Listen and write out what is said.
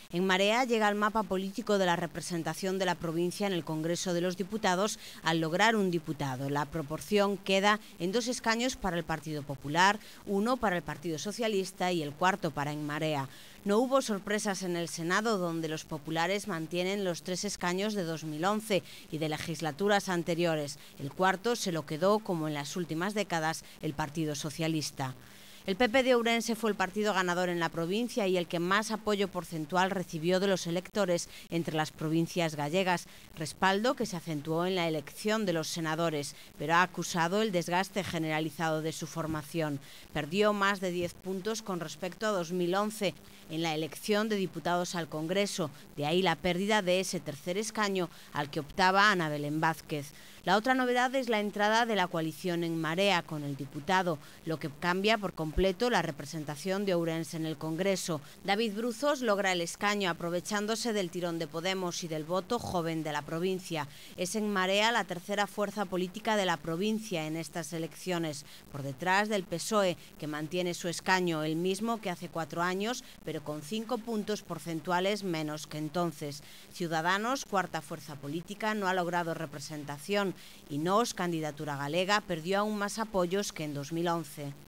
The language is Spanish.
En Marea llega al mapa político de la representación de la provincia en el Congreso de los Diputados al lograr un diputado. La proporción queda en 2 escaños para el Partido Popular, 1 para el Partido Socialista y el 4 para En Marea. No hubo sorpresas en el Senado, donde los populares mantienen los 3 escaños de 2011 y de legislaturas anteriores. El cuarto se lo quedó, como en las últimas décadas, el Partido Socialista. El PP de Ourense fue el partido ganador en la provincia y el que más apoyo porcentual recibió de los electores entre las provincias gallegas, respaldo que se acentuó en la elección de los senadores, pero ha acusado el desgaste generalizado de su formación. Perdió más de 10 puntos con respecto a 2011 en la elección de diputados al Congreso, de ahí la pérdida de ese tercer escaño al que optaba Ana Belén Vázquez. La otra novedad es la entrada de la coalición En Marea con el diputado, lo que cambia por completo la representación de Ourense en el Congreso. David Bruzos logra el escaño aprovechándose del tirón de Podemos y del voto joven de la provincia. Es En Marea la tercera fuerza política de la provincia en estas elecciones, por detrás del PSOE, que mantiene su escaño, el mismo que hace 4 años, pero con 5 puntos porcentuales menos que entonces. Ciudadanos, cuarta fuerza política, no ha logrado representación y Nós, candidatura galega, perdió aún más apoyos que en 2011.